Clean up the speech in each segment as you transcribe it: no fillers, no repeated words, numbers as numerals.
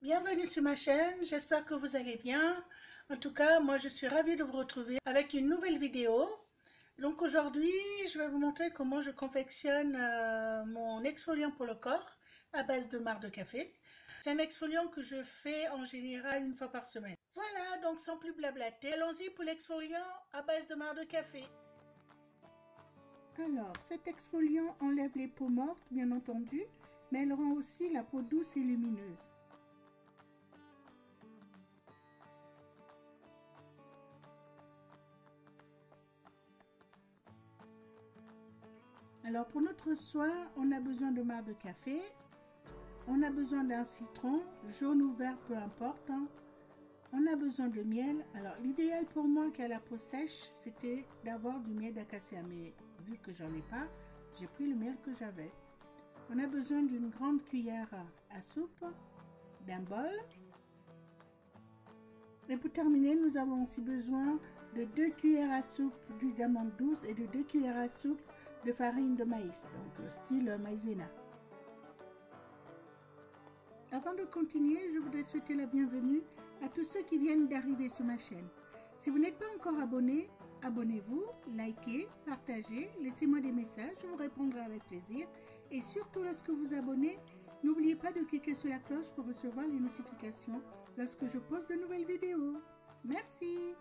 Bienvenue sur ma chaîne, j'espère que vous allez bien. En tout cas, moi je suis ravie de vous retrouver avec une nouvelle vidéo. Donc aujourd'hui, je vais vous montrer comment je confectionne mon exfoliant pour le corps à base de marc de café. C'est un exfoliant que je fais en général une fois par semaine. Voilà, donc sans plus blablater, allons-y pour l'exfoliant à base de marc de café. Alors, cet exfoliant enlève les peaux mortes, bien entendu, mais elle rend aussi la peau douce et lumineuse. Alors pour notre soin, on a besoin de marc de café, on a besoin d'un citron, jaune ou vert, peu importe. On a besoin de miel. Alors l'idéal pour moi qui a la peau sèche, c'était d'avoir du miel d'acacia, mais vu que j'en ai pas, j'ai pris le miel que j'avais. On a besoin d'une grande cuillère à soupe, d'un bol. Et pour terminer, nous avons aussi besoin de 2 cuillères à soupe d'huile d'amande douce et de 2 cuillères à soupe de farine de maïs, donc style maïzena. Avant de continuer, je voudrais souhaiter la bienvenue à tous ceux qui viennent d'arriver sur ma chaîne. Si vous n'êtes pas encore abonné, abonnez-vous, likez, partagez, laissez-moi des messages, je vous répondrai avec plaisir. Et surtout, lorsque vous abonnez, n'oubliez pas de cliquer sur la cloche pour recevoir les notifications lorsque je poste de nouvelles vidéos. Merci!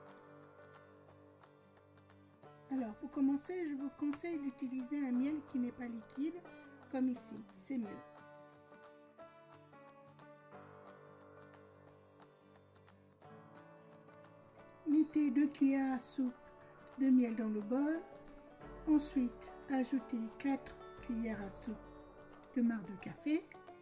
Alors, pour commencer, je vous conseille d'utiliser un miel qui n'est pas liquide, comme ici, c'est mieux. Mettez 2 cuillères à soupe de miel dans le bol. Ensuite, ajoutez 4 cuillères à soupe de marc de café.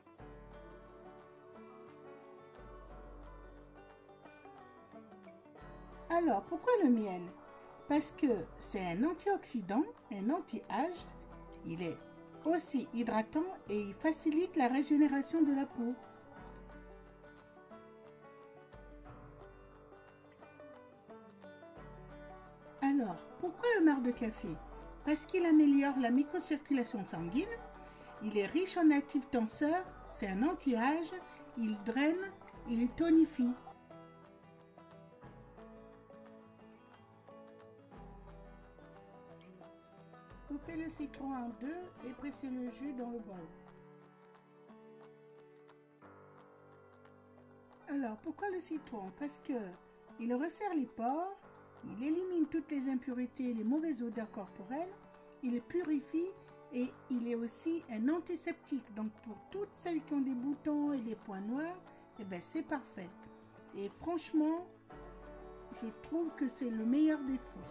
Alors, pourquoi le miel? Parce que c'est un antioxydant, un anti-âge. Il est aussi hydratant et il facilite la régénération de la peau. Alors, pourquoi le marc de café? Parce qu'il améliore la microcirculation sanguine, il est riche en actifs tenseurs, c'est un anti-âge, il draine, il tonifie. Coupez le citron en deux et pressez le jus dans le bol. Alors, pourquoi le citron? Parce que il resserre les pores, il élimine toutes les impuretés et les mauvaises odeurs corporelles, il purifie et il est aussi un antiseptique. Donc pour toutes celles qui ont des boutons et des points noirs, eh ben c'est parfait. Et franchement, je trouve que c'est le meilleur des fruits.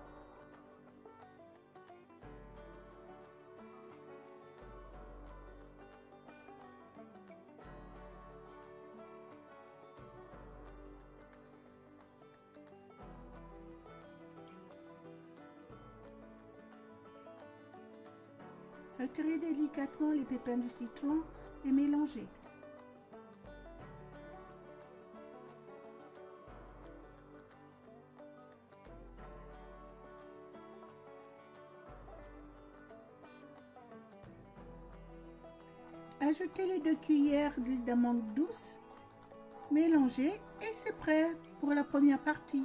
Retirez délicatement les pépins du citron et mélangez. Ajoutez les 2 cuillères d'huile d'amande douce, mélangez et c'est prêt pour la première partie.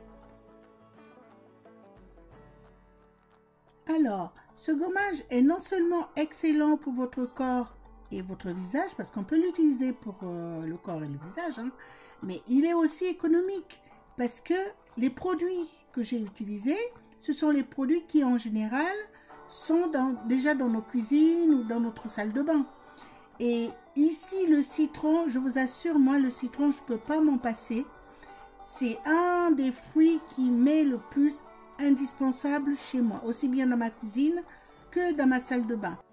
Alors, ce gommage est non seulement excellent pour votre corps et votre visage, parce qu'on peut l'utiliser pour le corps et le visage, mais il est aussi économique, parce que les produits que j'ai utilisés, ce sont les produits qui en général sont déjà dans nos cuisines ou dans notre salle de bain. Et ici, le citron, je vous assure, moi, le citron, je ne peux pas m'en passer. C'est un des fruits qui m'est le plus indispensable chez moi, aussi bien dans ma cuisine que dans ma salle de bain.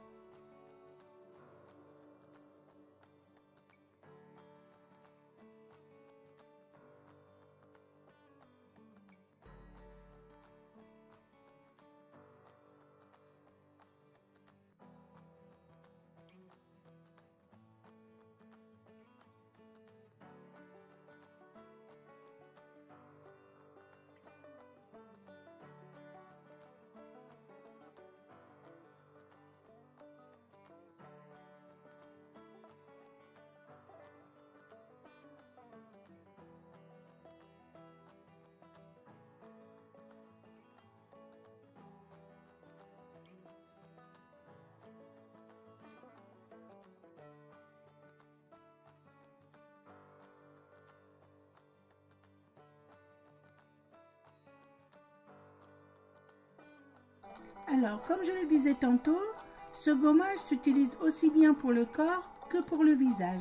Alors, comme je le disais tantôt, ce gommage s'utilise aussi bien pour le corps que pour le visage.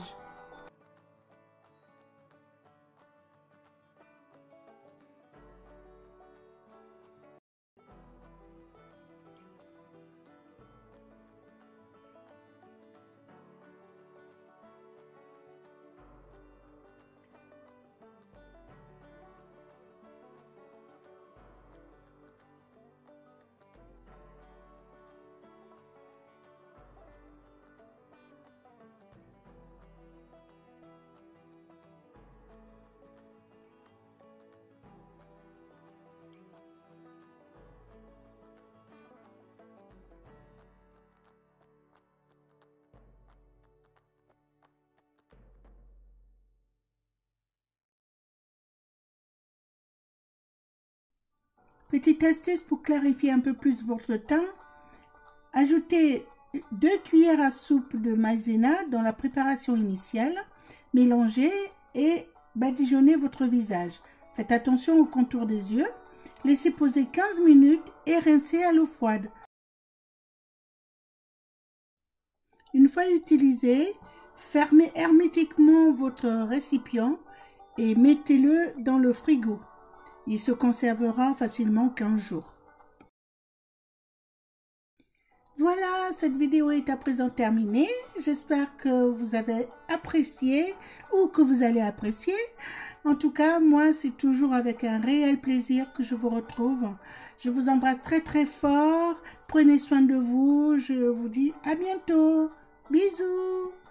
Petite astuce pour clarifier un peu plus votre teint, ajoutez 2 cuillères à soupe de maïzena dans la préparation initiale, mélangez et badigeonnez votre visage. Faites attention au contour des yeux, laissez poser 15 minutes et rincez à l'eau froide. Une fois utilisé, fermez hermétiquement votre récipient et mettez-le dans le frigo. Il se conservera facilement 15 jours. Voilà, cette vidéo est à présent terminée. J'espère que vous avez apprécié ou que vous allez apprécier. En tout cas, moi, c'est toujours avec un réel plaisir que je vous retrouve. Je vous embrasse très très fort. Prenez soin de vous. Je vous dis à bientôt. Bisous.